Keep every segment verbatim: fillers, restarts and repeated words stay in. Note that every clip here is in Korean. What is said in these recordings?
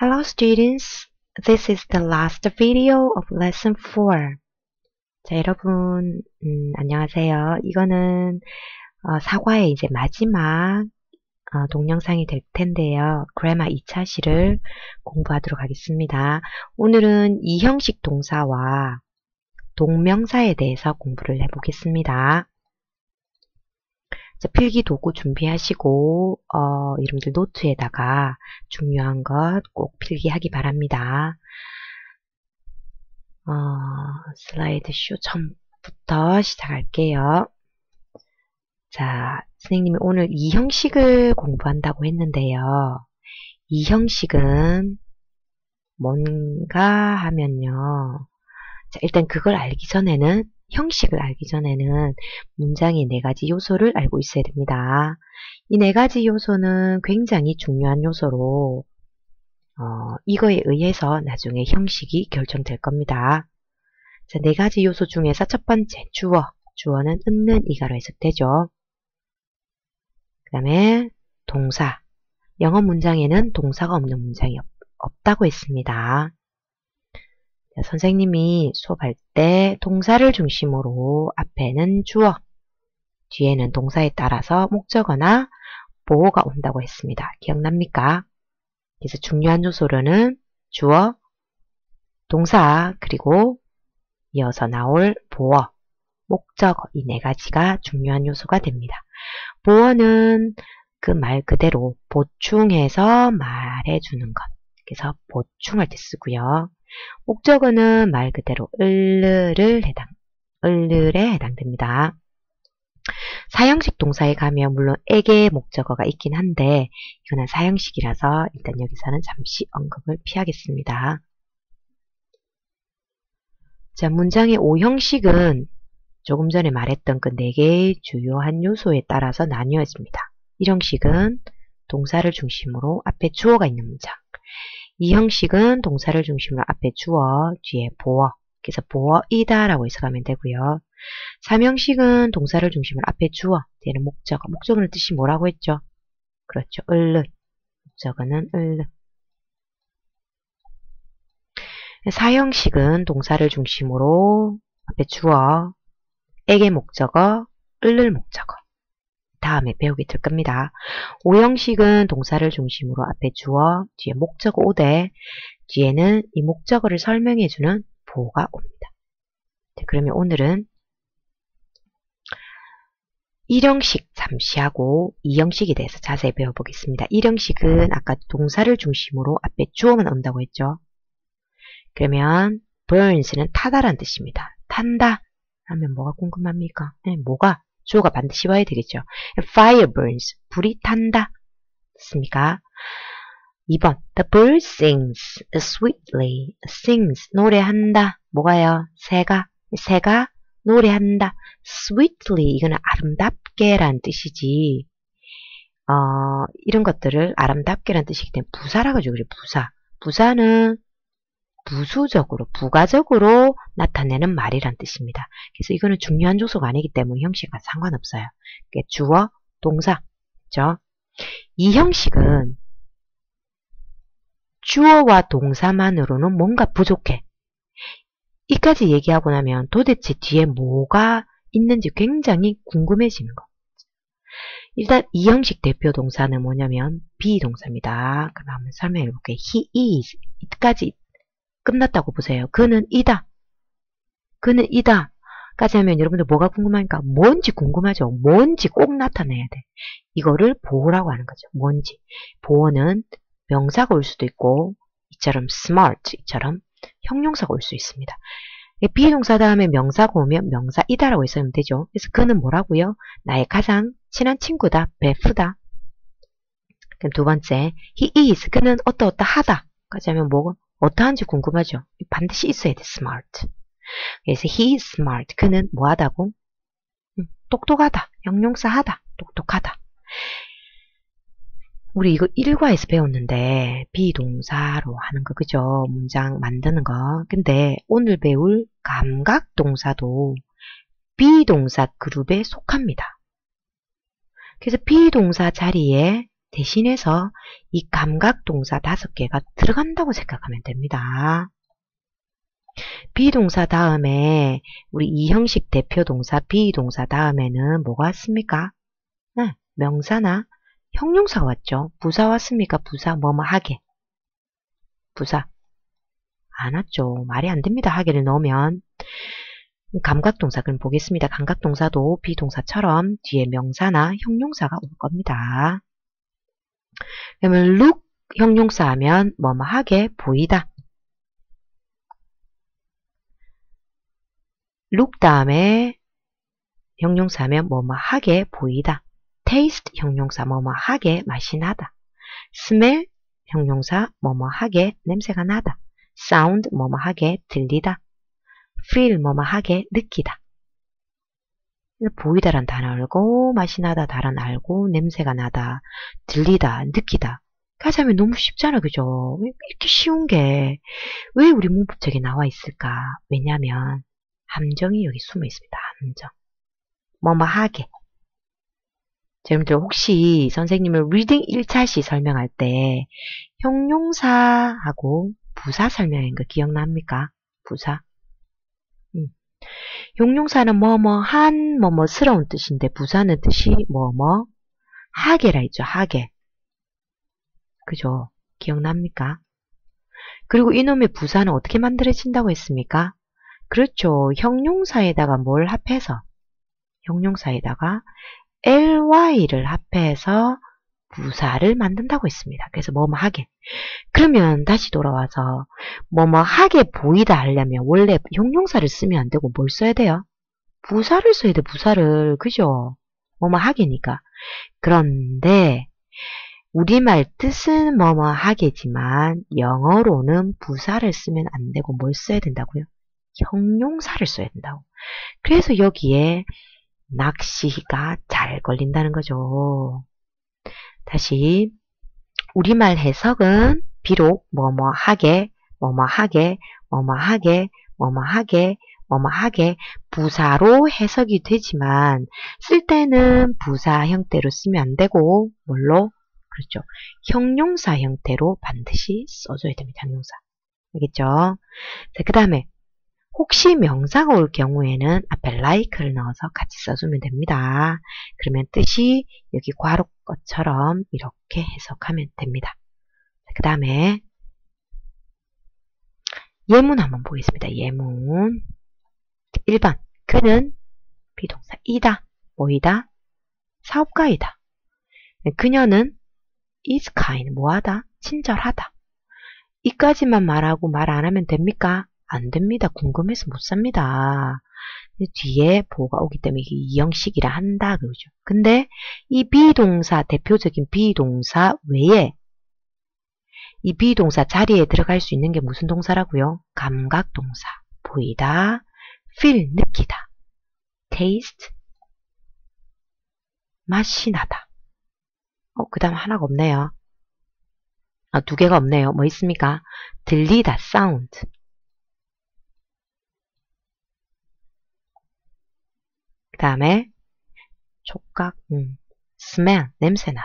Hello students, this is the last video of lesson four. 자, 여러분, 음, 안녕하세요. 이거는 어, 사과의 이제 마지막 어, 동영상이 될 텐데요. 그래마 이 차 시를 공부하도록 하겠습니다. 오늘은 이 형식 동사와 동명사에 대해서 공부를 해보겠습니다. 자, 필기 도구 준비하시고 어, 여러분들 노트에다가 중요한 것 꼭 필기하기 바랍니다. 어, 슬라이드 쇼 처음부터 시작할게요. 자, 선생님이 오늘 이 형식을 공부한다고 했는데요. 이 형식은 뭔가 하면요. 자, 일단 그걸 알기 전에는 형식을 알기 전에는 문장의 네 가지 요소를 알고 있어야 됩니다. 이 네 가지 요소는 굉장히 중요한 요소로 어, 이거에 의해서 나중에 형식이 결정될 겁니다. 자, 네 가지 요소 중에서 첫 번째 주어. 주어는 있는 이가로 해석되죠. 그 다음에 동사. 영어 문장에는 동사가 없는 문장이 없, 없다고 했습니다. 자, 선생님이 수업할 때 동사를 중심으로 앞에는 주어, 뒤에는 동사에 따라서 목적어나 보어가 온다고 했습니다. 기억납니까? 그래서 중요한 요소로는 주어, 동사, 그리고 이어서 나올 보어, 목적어 이 네 가지가 중요한 요소가 됩니다. 보어는 그 말 그대로 보충해서 말해주는 것. 그래서 보충할 때 쓰고요. 목적어는 말 그대로 을를 해당, 을에 해당됩니다. 사형식 동사에 가면 물론 에게 목적어가 있긴 한데 이거는 사형식이라서 일단 여기서는 잠시 언급을 피하겠습니다. 자, 문장의 오 형식은 조금 전에 말했던 그 네 개의 주요한 요소에 따라서 나뉘어집니다. 일 형식은 동사를 중심으로 앞에 주어가 있는 문장. 이 형식은 동사를 중심으로 앞에 주어, 뒤에 보어. 그래서 보어이다 라고 해석하면 되고요. 삼 형식은 동사를 중심으로 앞에 주어, 뒤에는 목적어. 목적어는 뜻이 뭐라고 했죠? 그렇죠. 을르. 목적어는 을르. 사 형식은 동사를 중심으로 앞에 주어, 에게 목적어, 을를 목적어. 다음에 배우게 될 겁니다. 오 형식은 동사를 중심으로 앞에 주어, 뒤에 목적어 오되, 뒤에는 이 목적어를 설명해주는 보어가 옵니다. 네, 그러면 오늘은 일 형식 잠시 하고 이 형식에 대해서 자세히 배워보겠습니다. 일 형식은 아까 동사를 중심으로 앞에 주어만 온다고 했죠. 그러면 burns는 타다란 뜻입니다. 탄다 하면 뭐가 궁금합니까? 네, 뭐가? 주어가 반드시 와야 되겠죠. Fire burns. 불이 탄다. 됐습니까? 이 번. The bird sings sweetly. Sings. 노래한다. 뭐가요? 새가. 새가 노래한다. Sweetly. 이거는 아름답게 란 뜻이지. 어, 이런 것들을 아름답게 란 뜻이기 때문에 부사라고 하죠. 부사. 부사는 부수적으로, 부가적으로 나타내는 말이란 뜻입니다. 그래서 이거는 중요한 요소가 아니기 때문에 형식과 상관없어요. 그러니까 주어, 동사, 그렇죠? 이 형식은 주어와 동사만으로는 뭔가 부족해. 이까지 얘기하고 나면 도대체 뒤에 뭐가 있는지 굉장히 궁금해지는 거. 일단 이 형식 대표 동사는 뭐냐면 비동사입니다. 그럼 한번 설명해 볼게요. He is. 이까지 끝났다고 보세요. 그는 이다. 그는 이다. 까지 하면 여러분들 뭐가 궁금하니까 뭔지 궁금하죠. 뭔지 꼭 나타내야 돼. 이거를 보어라고 하는 거죠. 뭔지. 보어는 명사가 올 수도 있고 이처럼 smart 이처럼 형용사가 올 수 있습니다. 비동사 다음에 명사가 오면 명사이다라고 했으면 되죠. 그래서 그는 뭐라고요? 나의 가장 친한 친구다. 베프다. 그럼 두 번째 he is. 그는 어떠어떠하다. 까지 하면 뭐고? 어떠한지 궁금하죠? 반드시 있어야 돼. smart. 그래서 he is smart. 그는 뭐하다고? 음, 똑똑하다. 형용사 하다. 똑똑하다. 우리 이거 일과에서 배웠는데 비동사로 하는 거 그죠? 문장 만드는 거. 근데 오늘 배울 감각동사도 비동사 그룹에 속합니다. 그래서 비동사 자리에 대신해서 이 감각동사 다섯 개가 들어간다고 생각하면 됩니다. 비동사 다음에 우리 이 형식 대표동사 비동사 다음에는 뭐가 왔습니까? 네, 명사나 형용사가 왔죠. 부사 왔습니까? 부사 뭐뭐 하게. 부사 안 왔죠. 말이 안 됩니다. 하게를 넣으면. 감각동사 그럼 보겠습니다. 감각동사도 비동사처럼 뒤에 명사나 형용사가 올 겁니다. 그러면 look 형용사 하면 뭐뭐 하게 보이다. look 다음에 형용사 하면 뭐뭐 하게 보이다. taste 형용사 뭐뭐 하게 맛이 나다. smell 형용사 뭐뭐 하게 냄새가 나다. sound 뭐뭐 하게 들리다. feel 뭐뭐 하게 느끼다. 보이다란 단어 알고 맛이 나다 단어 알고 냄새가 나다 들리다 느끼다. 가자면 너무 쉽잖아. 그죠? 이렇게 쉬운 게 왜 우리 문법책에 나와 있을까? 왜냐면 함정이 여기 숨어 있습니다. 함정. 뭐뭐 하게. 여러분들 혹시 선생님을 리딩 일 차 시 설명할 때 형용사하고 부사 설명한 거 기억납니까? 부사. 음. 형용사는 뭐뭐한 뭐뭐스러운 뜻인데 부사는 뜻이 뭐뭐 하게라 했죠. 하게. 그죠? 기억납니까? 그리고 이놈의 부사는 어떻게 만들어진다고 했습니까? 그렇죠. 형용사에다가 뭘 합해서 형용사에다가 ly,를 합해서 부사를 만든다고 했습니다. 그래서 뭐뭐 하게. 그러면 다시 돌아와서 뭐뭐 하게 보이다 하려면 원래 형용사를 쓰면 안 되고 뭘 써야 돼요? 부사를 써야 돼. 부사를. 그죠? 뭐뭐 하게니까. 그런데 우리말 뜻은 뭐뭐 하게지만 영어로는 부사를 쓰면 안 되고 뭘 써야 된다고요? 형용사를 써야 된다고. 그래서 여기에 낚시가 잘 걸린다는 거죠. 다시 우리말 해석은 비록 뭐뭐 하게, 뭐뭐 하게, 뭐뭐 하게, 뭐뭐 하게, 뭐뭐 하게 부사로 해석이 되지만 쓸 때는 부사 형태로 쓰면 안 되고 뭘로? 그렇죠. 형용사 형태로 반드시 써줘야 됩니다. 형용사. 알겠죠? 자, 그 다음에 혹시 명사가 올 경우에는 앞에 like를 넣어서 같이 써주면 됩니다. 그러면 뜻이 여기 괄호 것처럼 이렇게 해석하면 됩니다. 그 다음에 예문 한번 보겠습니다. 예문 일 번 그는 비동사 이다, 뭐이다? 사업가이다. 그녀는 is kind, 뭐하다? 친절하다. 이까지만 말하고 말 안 하면 됩니까? 안 됩니다. 궁금해서 못 삽니다. 뒤에 보가 오기 때문에 이게 이 형식이라 한다. 그러죠. 근데 이 비동사, 대표적인 비동사 외에 이 비동사 자리에 들어갈 수 있는 게 무슨 동사라고요? 감각동사. 보이다, feel, 느끼다, taste, 맛이 나다. 어, 그 다음 하나가 없네요. 아, 두 개가 없네요. 뭐 있습니까? 들리다, sound. 그 다음에 촉각, 음, smell, 냄새나다.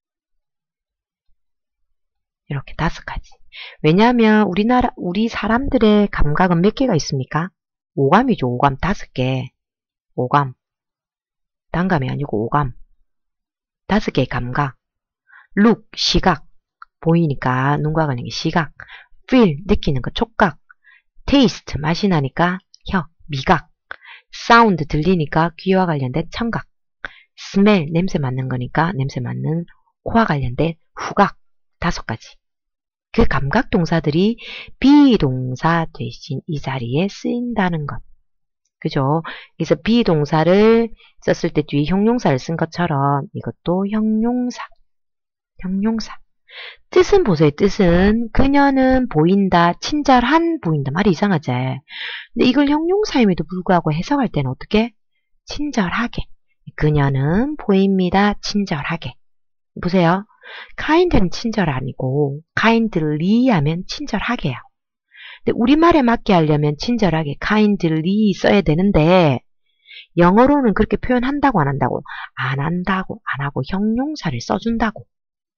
이렇게 다섯 가지. 왜냐하면 우리나라, 우리 사람들의 감각은 몇 개가 있습니까? 오감이죠. 오감 다섯 개. 오감. 단감이 아니고 오감. 다섯 개의 감각. look, 시각. 보이니까 눈과 가는 게 시각. feel, 느끼는 거 촉각. taste, 맛이 나니까 혀, 미각. sound, 들리니까 귀와 관련된 청각. smell, 냄새 맡는 거니까 냄새 맡는 코와 관련된 후각. 다섯 가지. 그 감각 동사들이 비동사 대신 이 자리에 쓰인다는 것. 그죠? 그래서 비동사를 썼을 때 뒤에 형용사를 쓴 것처럼 이것도 형용사. 형용사. 뜻은 보세요. 뜻은 그녀는 보인다, 친절한 보인다. 말이 이상하지? 근데 이걸 형용사임에도 불구하고 해석할 때는 어떻게? 친절하게. 그녀는 보입니다. 친절하게. 보세요. kind는 친절 아니고 kindly 하면 친절하게요. 근데 우리말에 맞게 하려면 친절하게 kindly 써야 되는데 영어로는 그렇게 표현한다고 안 한다고? 안 한다고 안 하고 형용사를 써준다고.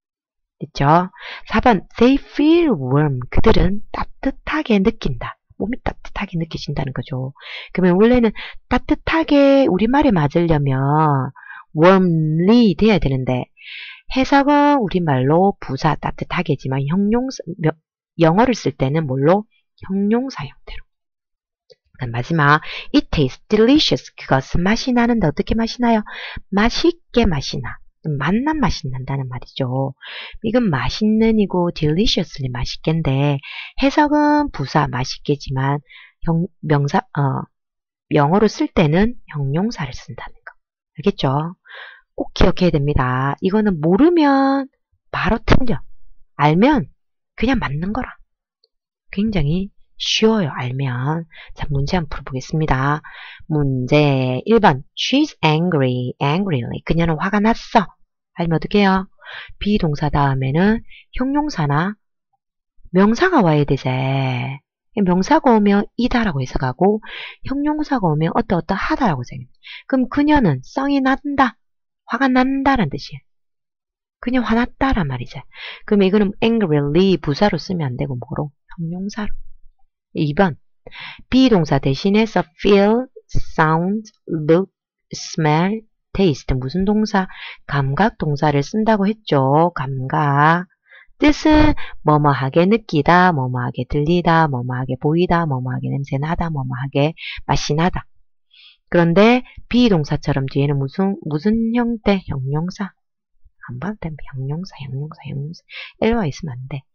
됐죠? 사 번 they feel warm. 그들은 따뜻하게 느낀다. 몸이 따뜻하게 느껴진다는 거죠. 그러면 원래는 따뜻하게 우리말에 맞으려면 warmly 돼야 되는데 해석은 우리말로 부사 따뜻하게지만 형용사, 영어를 쓸 때는 뭘로? 형용사 형태로. 마지막 it tastes delicious. 그것은 맛이 나는데 어떻게 맛이 나요? 맛있게 맛이 나. 맛난 맛이 난다는 말이죠. 이건 맛있는이고 deliciously 맛있게인데 해석은 부사 맛있게지만 형, 명사 어, 영어로 쓸 때는 형용사를 쓴다는 거. 알겠죠? 꼭 기억해야 됩니다. 이거는 모르면 바로 틀려. 알면 그냥 맞는 거라. 굉장히 쉬워요. 알면. 자, 문제 한번 풀어보겠습니다. 문제 일 번. She's angry, angrily. 그녀는 화가 났어. 알면 어떻게 해요? 비동사 다음에는 형용사나 명사가 와야 되지. 명사가 오면 이다라고 해석하고 형용사가 오면 어떠어떠하다라고 해석해요. 그럼 그녀는 성이 난다. 화가 난다라는 뜻이에요. 그냥 화났다란 말이죠. 그럼 이거는 angrily 부사로 쓰면 안 되고 뭐로? 형용사로. 이 번. 비동사 대신해서 feel, sound, look, smell, taste. 무슨 동사? 감각 동사를 쓴다고 했죠. 감각. 뜻은 뭐뭐하게 느끼다, 뭐뭐하게 들리다, 뭐뭐하게 보이다, 뭐뭐하게 냄새나다, 뭐뭐하게 맛이 나다. 그런데 비동사처럼 뒤에는 무슨 무슨 형태? 형용사. 안 봐도 됩니다. 형용사, 형용사, 형용사. 엘와 있으면 안 돼.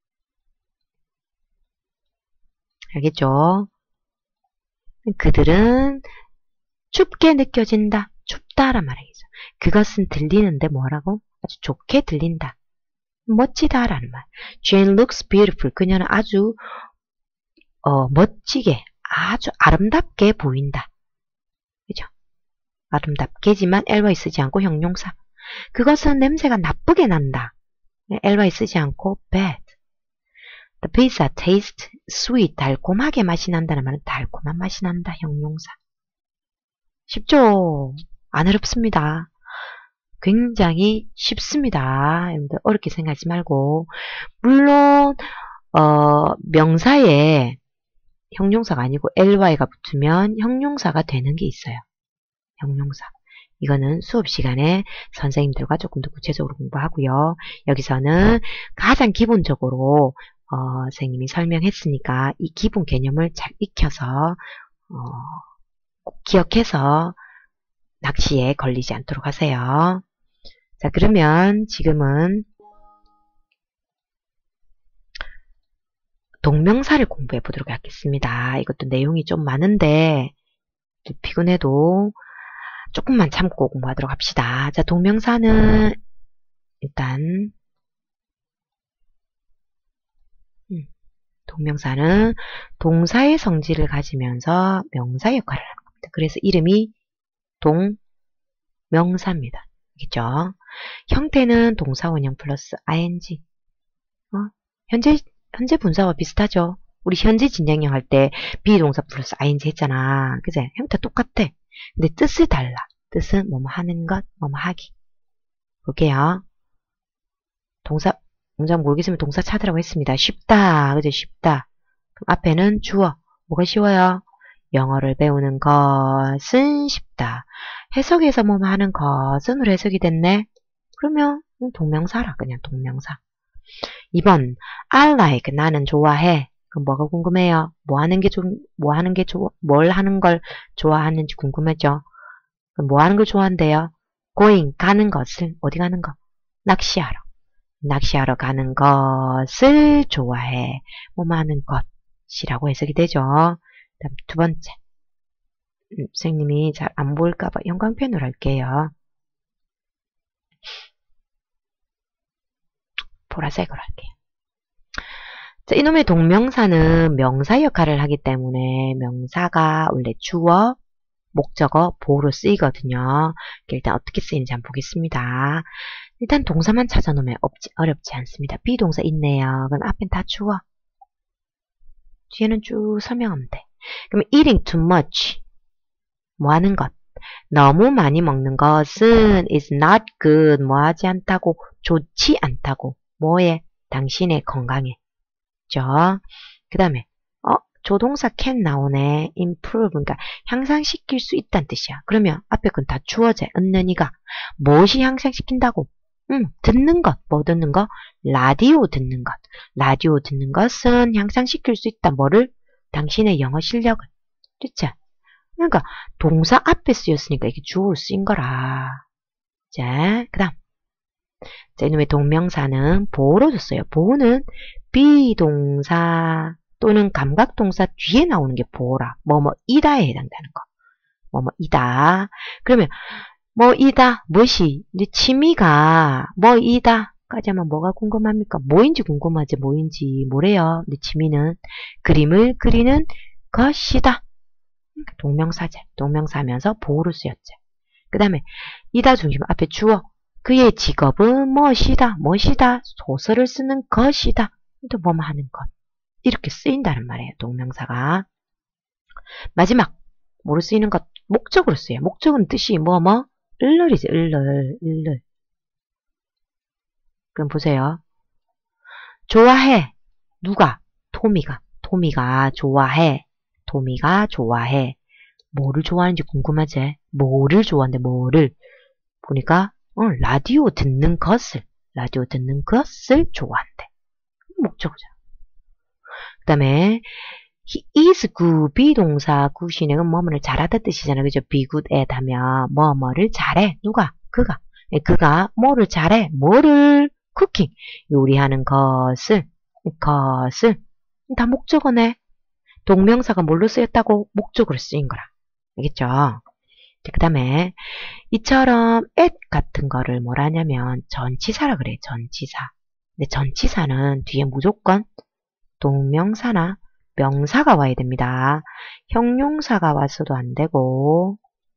알겠죠? 그들은 춥게 느껴진다. 춥다란 말이죠. 그것은 들리는데 뭐라고? 아주 좋게 들린다. 멋지다라는 말. Jane looks beautiful. 그녀는 아주 어, 멋지게, 아주 아름답게 보인다. 그죠? 아름답게지만 엘와이 쓰지 않고 형용사. 그것은 냄새가 나쁘게 난다. 엘와이 쓰지 않고 bad. The pizza tastes sweet. 달콤하게 맛이 난다는 말은 달콤한 맛이 난다. 형용사. 쉽죠? 안 어렵습니다. 굉장히 쉽습니다. 여러분들 어렵게 생각하지 말고. 물론 어, 명사에 형용사가 아니고 엘와이가 붙으면 형용사가 되는 게 있어요. 형용사. 이거는 수업 시간에 선생님들과 조금 더 구체적으로 공부하고요. 여기서는 가장 기본적으로 어, 선생님이 설명했으니까 이 기본 개념을 잘 익혀서 어, 꼭 기억해서 낚시에 걸리지 않도록 하세요. 자, 그러면 지금은 동명사를 공부해 보도록 하겠습니다. 이것도 내용이 좀 많은데 피곤해도 조금만 참고 공부하도록 합시다. 자, 동명사는 일단 음, 동명사는 동사의 성질을 가지면서 명사 역할을 하는 겁니다. 그래서 이름이 동명사입니다. 알겠죠? 형태는 동사 원형 플러스 아이엔지. 어? 현재 현재 분사와 비슷하죠? 우리 현재 진행형 할 때 비동사 플러스 아이엔지 했잖아. 그제? 형태 똑같아. 근데 뜻이 달라. 뜻은 뭐뭐 하는 것, 뭐뭐 하기. 볼게요. 동사, 동사 모르겠으면 동사 찾으라고 했습니다. 쉽다. 그죠? 쉽다. 그럼 앞에는 주어. 뭐가 쉬워요? 영어를 배우는 것은 쉽다. 해석에서 뭐뭐 하는 것은으로 해석이 됐네. 그러면 동명사라. 그냥 동명사. 이 번. I like. 나는 좋아해. 그럼 뭐가 궁금해요? 뭐 하는 게 좀, 뭐 하는 게 좋아, 뭘 하는 걸 좋아하는지 궁금하죠? 그럼 뭐 하는 걸 좋아한대요? going. 가는 것을, 어디 가는 거? 낚시하러. 낚시하러 가는 것을 좋아해. 뭐 하는 것이라고 해석이 되죠. 다음 두 번째. 음, 선생님이 잘 안 보일까봐 형광펜으로 할게요. 보라색으로 할게요. 자, 이놈의 동명사는 명사 역할을 하기 때문에 명사가 원래 주어, 목적어, 보호로 쓰이거든요. 일단 어떻게 쓰이는지 한번 보겠습니다. 일단 동사만 찾아놓으면 없지, 어렵지 않습니다. 비동사 있네요. 그럼 앞엔 다 주어. 뒤에는 쭉 설명하면 돼. 그럼 eating too much. 뭐 하는 것. 너무 많이 먹는 것은 is not good. 뭐 하지 않다고. 좋지 않다고. 뭐에? 당신의 건강에. 그죠? 그 다음에 어 조동사 can 나오네. improve 그러니까 향상시킬 수 있다는 뜻이야. 그러면 앞에 건 다 주어져. 은는이가 무엇이 향상시킨다고? 응, 듣는 것. 뭐 듣는 것? 라디오 듣는 것. 라디오 듣는 것은 향상시킬 수 있다. 뭐를? 당신의 영어 실력을. 그렇죠? 그러니까 동사 앞에 쓰였으니까 이게 주어로 쓰인 거라. 자, 그 다음. 자, 이놈의 동명사는 보호로 줬어요. 보호는 비동사 또는 감각동사 뒤에 나오는 게 보호라. 뭐뭐 이다에 해당되는 거. 뭐뭐 이다. 그러면 뭐 이다. 무엇이? 이제 취미가 뭐 이다. 까지 하면 뭐가 궁금합니까? 뭐인지 궁금하지. 뭐인지 뭐래요? 내 취미는 그림을 그리는 것이다. 동명사제. 동명사면서 보호로 쓰였지. 그 다음에 이다 중심 앞에 주어. 그의 직업은 무엇이다. 무엇이다. 소설을 쓰는 것이다. 또 뭐뭐 하는 것. 이렇게 쓰인다는 말이에요. 동명사가. 마지막. 뭐로 쓰이는 것? 목적으로 쓰여요. 목적은 뜻이 뭐 뭐? 을를이지. 을를. 을를. 그럼 보세요. 좋아해. 누가? 토미가. 토미가 좋아해. 토미가 좋아해. 뭐를 좋아하는지 궁금하지? 뭐를 좋아하는데 뭐를? 보니까 어, 라디오 듣는 것을. 라디오 듣는 것을 좋아한대. 목적어잖아. 그 다음에 he is good. 비동사 굿이는 뭐뭐를 잘하다 뜻이잖아. 그죠? be good at 하면 뭐뭐를 잘해. 누가? 그가. 그가 뭐를 잘해? 뭐를? 쿠킹. 요리하는 것을. 것을. 다 목적어네. 동명사가 뭘로 쓰였다고? 목적으로 쓰인 거라. 알겠죠? 그 다음에 이처럼 at 같은 거를 뭐라 하냐면 전치사라 그래. 전치사. 근데 전치사는 뒤에 무조건 동명사나 명사가 와야 됩니다. 형용사가 와서도 안 되고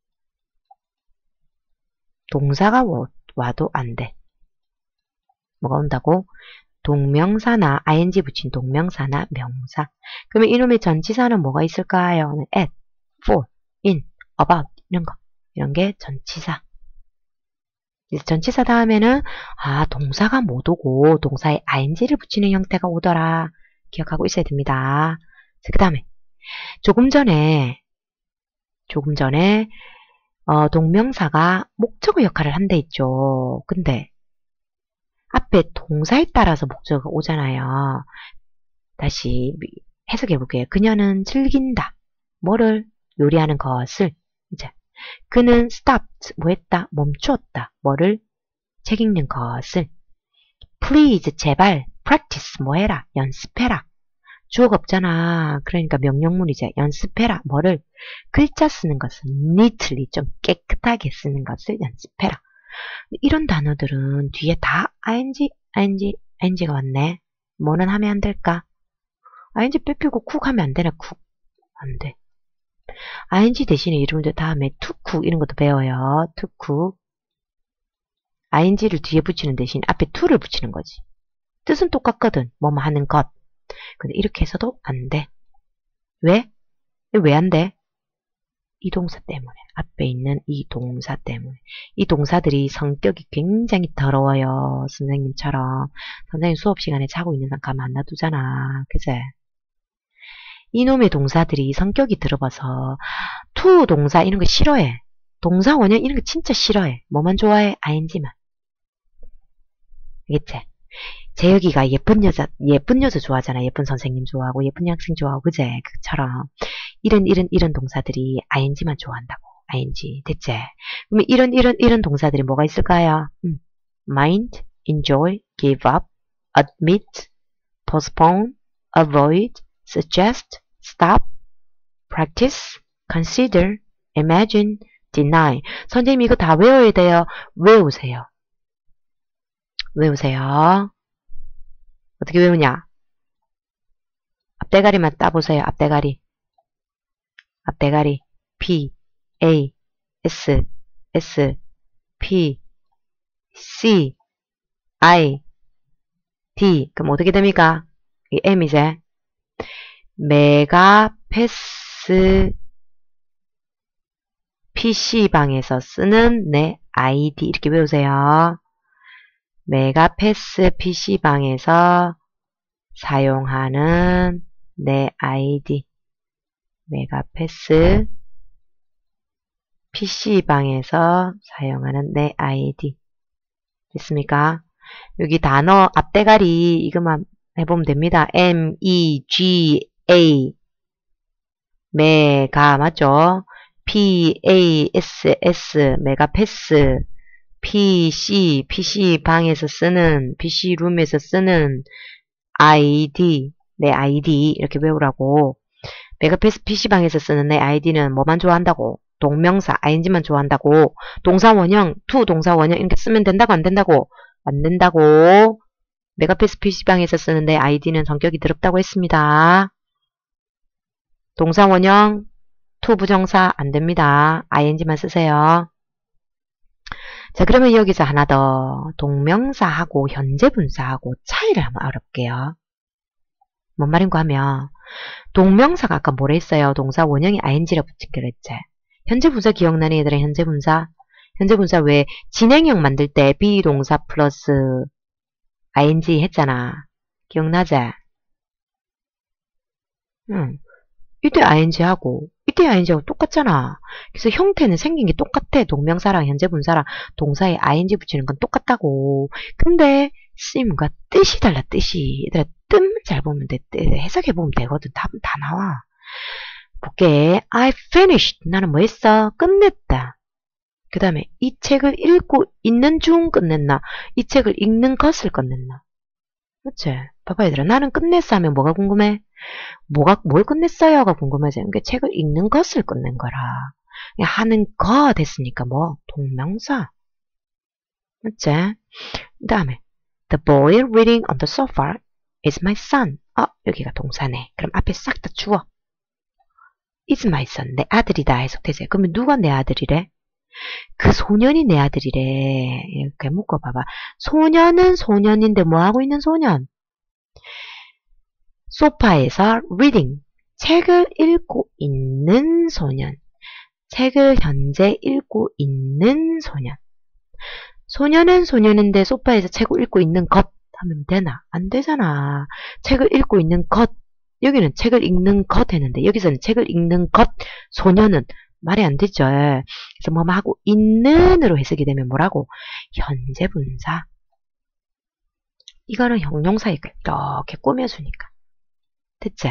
동사가 와도 안 돼. 뭐가 온다고? 동명사나 아이엔지 붙인 동명사나 명사. 그러면 이놈의 전치사는 뭐가 있을까요? at, for, in, about 이런 거. 이런 게 전치사. 전치사 다음에는 아 동사가 못 오고 동사에 아이엔지를 붙이는 형태가 오더라. 기억하고 있어야 됩니다. 그 다음에 조금 전에 조금 전에 어, 동명사가 목적어 역할을 한대 있죠. 근데 앞에 동사에 따라서 목적어가 오잖아요. 다시 해석해 볼게요. 그녀는 즐긴다. 뭐를? 요리하는 것을. 이제 그는 stopped. 뭐 했다? 멈추었다. 뭐를? 책 읽는 것을. please. 제발. practice. 뭐 해라? 연습해라. 주어가 없잖아. 그러니까 명령문이제. 연습해라. 뭐를? 글자 쓰는 것을 neatly. 좀 깨끗하게 쓰는 것을 연습해라. 이런 단어들은 뒤에 다 ing, ing, ing가 왔네. 뭐는 하면 안 될까? ing 뺏기고 쿡 하면 안 되나? 쿡. 안 돼. ing 대신에 여러분들 다음에 to cook 이런 것도 배워요. to cook. ing를 뒤에 붙이는 대신 앞에 to를 붙이는 거지. 뜻은 똑같거든. 뭐뭐 하는 것. 근데 이렇게 해서도 안 돼. 왜? 왜 안 돼? 이 동사 때문에. 앞에 있는 이 동사 때문에. 이 동사들이 성격이 굉장히 더러워요. 선생님처럼. 선생님 수업 시간에 자고 있는 사람 가만 안 놔두잖아. 그제? 이놈의 동사들이 성격이 더러워서 to 동사 이런 거 싫어해. 동사 원형 이런 거 진짜 싫어해. 뭐만 좋아해? ing만. 알겠지? 재혁이가 예쁜 여자, 예쁜 여자 좋아하잖아. 예쁜 선생님 좋아하고, 예쁜 학생 좋아하고, 그제? 그처럼. 이런, 이런, 이런 동사들이 ing만 좋아한다고. ing. 됐지? 그러면 이런, 이런, 이런 동사들이 뭐가 있을까요? 음. mind, enjoy, give up, admit, postpone, avoid, suggest, stop, practice, consider, imagine, deny. 선생님 이거 다 외워야 돼요. 외우세요. 외우세요. 어떻게 외우냐? 앞대가리만 따보세요. 앞대가리. 앞대가리. P, A, S, S, P, C, I, D. 그럼 어떻게 됩니까? 이 M이제. 메가패스 피씨방에서 쓰는 내 아이디. 이렇게 외우세요. 메가패스 피씨방에서 사용하는 내 아이디. 메가패스 피씨방에서 사용하는 내 아이디. 됐습니까? 여기 단어 앞대가리 이것만 해보면 됩니다. M, E, G, A 메가 맞죠? P, A, S, S 메가패스 피씨, 피씨방에서 쓰는 피씨룸에서 쓰는 아이디, 내 아이디 이렇게 외우라고. 메가패스 피씨방에서 쓰는 내 아이디는 뭐만 좋아한다고? 동명사, 아이엔지만 좋아한다고. 동사 원형, to 동사 원형 이렇게 쓰면 된다고 안 된다고? 안 된다고. 메가패스 피씨방에서 쓰는 내 아이디는 성격이 더럽다고 했습니다. 동사 원형, to 부정사 안 됩니다. 아이엔지만 쓰세요. 자, 그러면 여기서 하나 더. 동명사하고 현재 분사하고 차이를 한번 알아볼게요. 뭔 말인가 하면 동명사가 아까 뭐라 했어요? 동사 원형이 아이엔지라 붙인 게 그랬지. 현재 분사 기억나니 얘들아? 현재 분사? 현재 분사 왜 진행형 만들 때 비동사 플러스 아이엔지 했잖아. 기억나지? 응. 이때 아이엔지하고 이때 아이엔지하고 똑같잖아. 그래서 형태는 생긴 게 똑같아. 동명사랑 현재 분사랑 동사에 아이엔지 붙이는 건 똑같다고. 근데 쓰임과 뜻이 달라. 뜻이. 얘들아 뜻만 잘 보면 돼. 해석해보면 되거든. 답은 다 나와. 볼게. I finished. 나는 뭐 했어? 끝냈다. 그 다음에 이 책을 읽고 있는 중 끝냈나? 이 책을 읽는 것을 끝냈나? 그치? 봐봐 얘들아. 나는 끝냈어 하면 뭐가 궁금해? 뭐가, 뭘 끝냈어요가 궁금하지? 그러니까 책을 읽는 것을 끝낸 거라. 하는 거 됐으니까 뭐? 동명사. 맞지? 그 다음에 The boy reading on the sofa is my son. 어, 여기가 동사네. 그럼 앞에 싹 다 주어. is my son. 내 아들이다 해석되세요. 그러면 누가 내 아들이래? 그 소년이 내 아들이래. 이렇게 묶어봐봐. 소년은 소년인데 뭐하고 있는 소년? 소파에서 reading. 책을 읽고 있는 소년. 책을 현재 읽고 있는 소년. 소년은 소년인데 소파에서 책을 읽고 있는 것 하면 되나? 안 되잖아. 책을 읽고 있는 것. 여기는 책을 읽는 것 했는데 여기서는 책을 읽는 것. 소년은 말이 안 되죠. 그래서 뭐 하고 있는으로 해석이 되면 뭐라고? 현재 분사. 이거는 형용사에 이렇게 꾸며주니까. 됐지?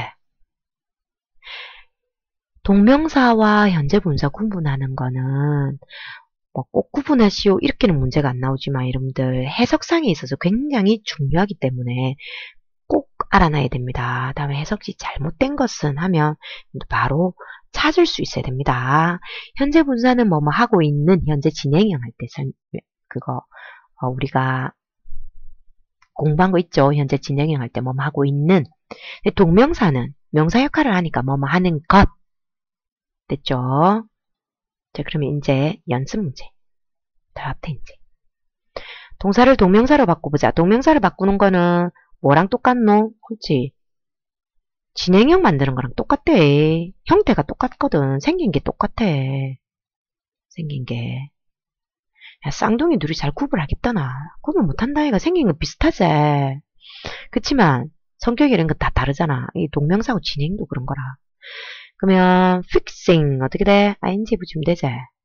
동명사와 현재 분사 구분하는 거는 뭐 꼭 구분하시오 이렇게는 문제가 안 나오지만 여러분들 해석상에 있어서 굉장히 중요하기 때문에 꼭 알아놔야 됩니다. 다음에 해석이 잘못된 것은 하면 바로 찾을 수 있어야 됩니다. 현재 분사는 뭐뭐 하고 있는 현재 진행형 할 때 그거 어, 우리가 공부한 거 있죠. 현재 진행형 할 때 뭐뭐 하고 있는. 동명사는 명사 역할을 하니까 뭐뭐 하는 것. 됐죠? 자, 그러면 이제 연습 문제. 다음부터 이제 동사를 동명사로 바꿔보자. 동명사를 바꾸는 거는 뭐랑 똑같노? 그렇지? 진행형 만드는 거랑 똑같대. 형태가 똑같거든. 생긴 게 똑같아. 생긴 게. 야, 쌍둥이 둘이 잘 구분하겠다 나. 구분 못한다 얘가. 생긴 거 비슷하지. 그치만 성격이 이런 거 다 다르잖아. 이 동명사하고 진행도 그런 거라. 그러면 fixing 어떻게 돼? 아이엔지 붙이면 되지.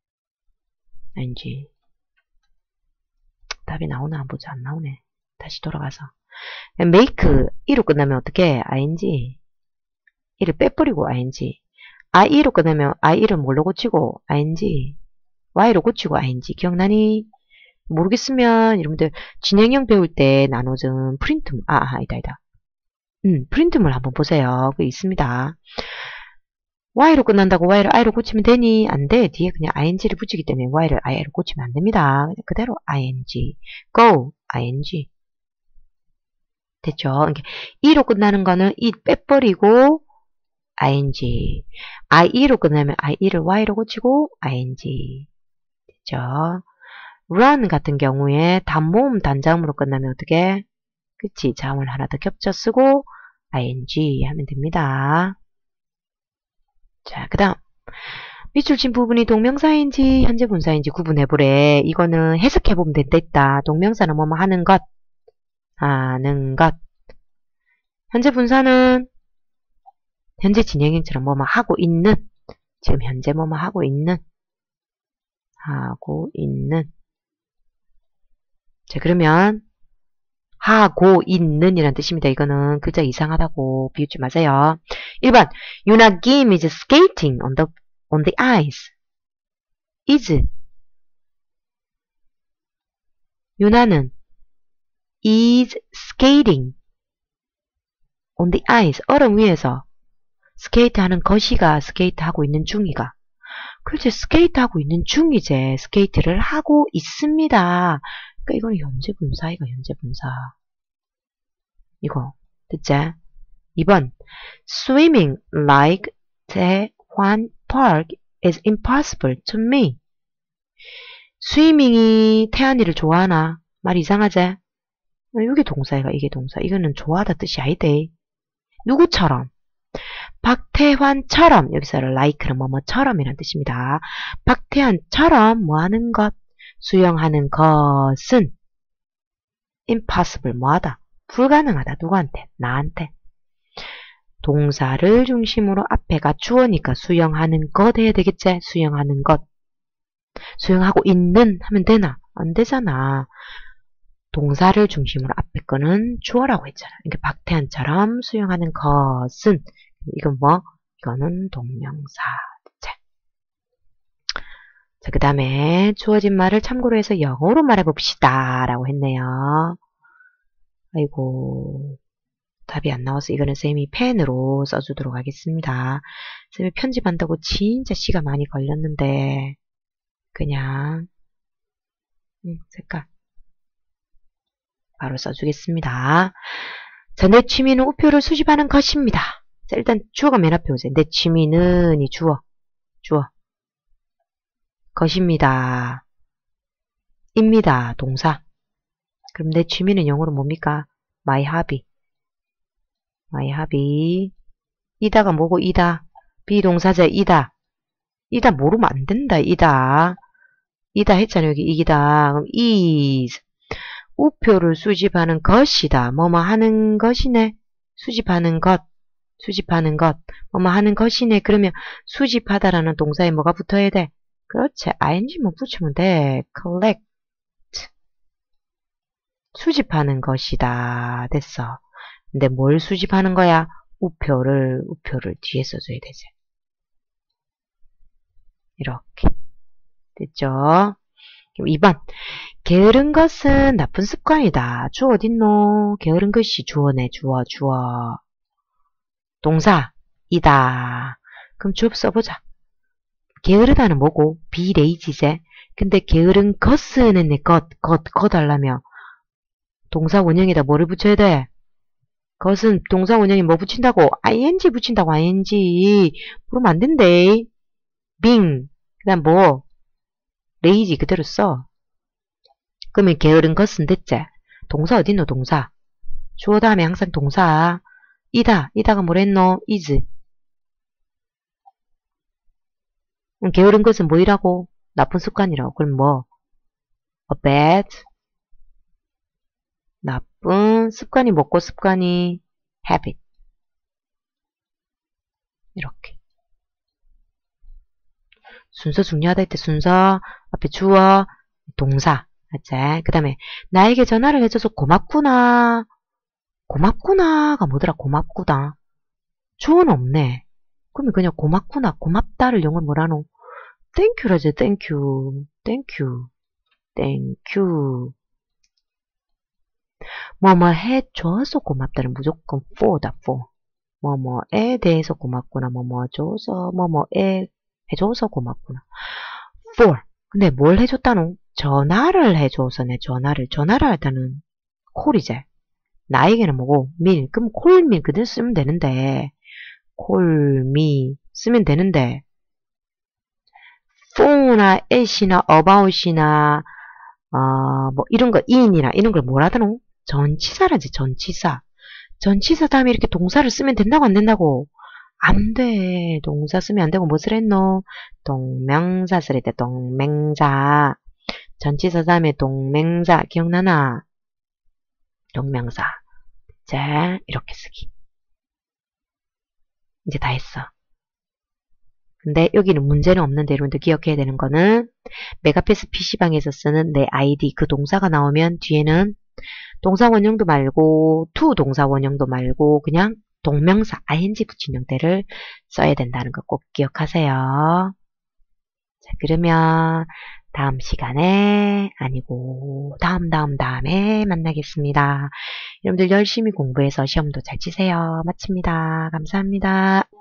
아이엔지. 답이 나오나 안 보자. 안 나오네. 다시 돌아가서. make 이로 끝나면 어떻게? 아이엔지. 이를 빼버리고 아이엔지. i로 끝나면 i를 뭘로 고치고 아이엔지. y로 고치고 아이엔지. 기억나니? 모르겠으면 여러분들 진행형 배울 때 나눠준 프린트 아, 아 아니다 아니다. 음, 프린트물 한번 보세요. 그게 있습니다. y로 끝난다고 y를 i로 고치면 되니? 안 돼. 뒤에 그냥 ing를 붙이기 때문에 y를 i로 고치면 안 됩니다. 그대로 ing. go, ing. 됐죠? 그러니까 e로 끝나는 거는 e 빼버리고 ing. ie로 끝나면 ie를 y로 고치고 ing. 됐죠? run 같은 경우에 단모음 단자음으로 끝나면 어떻게? 그치? 자음을 하나 더 겹쳐 쓰고 ing 하면 됩니다. 자, 그 다음 밑줄 친 부분이 동명사인지 현재 분사인지 구분해보래. 이거는 해석해보면 된다. 동명사는 뭐뭐 하는 것, 하는 것. 현재 분사는 현재 진행형처럼 뭐뭐 하고 있는, 지금 현재 뭐뭐 하고 있는, 하고 있는. 자, 그러면 하고 있는 이란 뜻입니다. 이거는 글자 이상하다고 비웃지 마세요. 일 번 Yuna Kim is skating on the, on the ice. is 유나는 is skating on the ice. 얼음 위에서 스케이트 하는 것이가 스케이트 하고 있는 중이가. 그렇지, 스케이트 하고 있는 중이제. 스케이트를 하고 있습니다. 그러니까 이거는 현재 분사, 이거 현재 분사. 이거 듣지? 이 번 Swimming like Taewan Park is impossible to me. 스위밍이 태안이를 좋아하나? 말 이상하지? 이게 동사이가, 이게 동사. 이거는 좋아하다 뜻이 아니대. 누구처럼? 박태환처럼. 여기서 like는 뭐뭐처럼 이란 뜻입니다. 박태환처럼 뭐하는 것? 수영하는 것은 impossible 뭐하다? 불가능하다. 누구한테? 나한테. 동사를 중심으로 앞에가 주어니까 수영하는 것 해야 되겠지? 수영하는 것. 수영하고 있는 하면 되나? 안 되잖아. 동사를 중심으로 앞에 거는 주어라고 했잖아. 그러니까 박태환처럼 수영하는 것은, 이건 뭐? 이거는 동명사. 자, 그 다음에 주어진 말을 참고로 해서 영어로 말해봅시다 라고 했네요. 아이고, 답이 안 나와서 이거는 쌤이 펜으로 써주도록 하겠습니다. 쌤이 편집한다고 진짜 시간 많이 걸렸는데 그냥 음, 색깔 바로 써주겠습니다. 자, 내 취미는 우표를 수집하는 것입니다. 자, 일단 주어가 맨 앞에 오세요. 내 취미는 이 주어, 주어. 것입니다. 입니다. 동사. 그럼 내 취미는 영어로 뭡니까? My hobby. My hobby. 이다가 뭐고 이다. 비동사자 이다. 이다 모르면 안 된다. 이다. 이다 했잖아요. 여기 이기다. 그럼 is. 우표를 수집하는 것이다. 뭐뭐 하는 것이네. 수집하는 것. 수집하는 것. 뭐뭐 하는 것이네. 그러면 수집하다라는 동사에 뭐가 붙어야 돼? 그렇지. ing만 붙이면 돼. collect. 수집하는 것이다. 됐어. 근데 뭘 수집하는 거야? 우표를, 우표를 뒤에 써줘야 되지. 이렇게. 됐죠? 그럼 이 번. 게으른 것은 나쁜 습관이다. 주어 어딨노? 게으른 것이 주어네. 주어, 주어. 동사, 이다. 그럼 주어 써보자. 게으르다는 뭐고? be lazy제. 근데 게으른 것은 했네. 것, 것, 것 하려면 동사 원형에다 뭐를 붙여야 돼? 것은 동사 원형에 뭐 붙인다고? ing 붙인다고. ing. 그러면 안 된대. being. 그 다음 뭐? lazy 그대로 써. 그러면 게으른 것은 됐지? 동사 어딨노? 동사. 주어 다음에 항상 동사. 이다. 이다가 뭐랬노? is. 게으른 것은 뭐이라고? 나쁜 습관이라고. 그럼 뭐? a bad. 나쁜 습관이 뭐고 습관이 habit. 이렇게. 순서 중요하다 할 때 순서 앞에 주어 동사. 맞지? 그 다음에 나에게 전화를 해줘서 고맙구나. 고맙구나가 뭐더라? 고맙구나. 주어는 없네. 그러면 그냥 고맙구나. 고맙다를 영어로 뭐라노? 땡큐라지. 땡큐. 땡큐. 땡큐. 뭐뭐 해줘서 고맙다는 무조건 for다. for. 뭐뭐에 대해서 고맙구나. 뭐뭐 줘서 뭐뭐에 해줘서 고맙구나. for. 근데 뭘 해줬다노? 전화를 해줘서네. 전화를. 전화를 할때는 콜이제. 나에게는 뭐고? 밀. 그럼 콜밀 그대로 쓰면 되는데 콜미 쓰면 되는데 for나 at이나 about이나 어, 뭐 이런 거 in이나 이런 걸 뭐라더노? 전치사라지. 전치사. 전치사 다음에 이렇게 동사를 쓰면 된다고 안 된다고? 안 돼. 동사 쓰면 안 되고 무엇을 했노? 동명사 쓸 때 동맹자. 전치사 다음에 동맹자 기억나나? 동명사. 자, 이렇게 쓰기. 이제 다 했어. 근데 여기는 문제는 없는데 여러분들 기억해야 되는 거는 메가패스 피시방에서 쓰는 내 아이디 그 동사가 나오면 뒤에는 동사 원형도 말고 to 동사 원형도 말고 그냥 동명사 아이엔지 붙인 형태를 써야 된다는 거 꼭 기억하세요. 자, 그러면 다음 시간에 아니고 다음 다음 다음에 만나겠습니다. 여러분들 열심히 공부해서 시험도 잘 치세요. 마칩니다. 감사합니다.